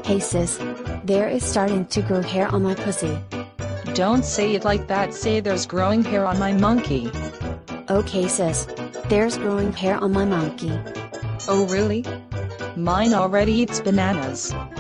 Hey sis. There is starting to grow hair on my pussy. Don't say it like that, say there's growing hair on my monkey. Okay sis. There's growing hair on my monkey. Oh really? Mine already eats bananas.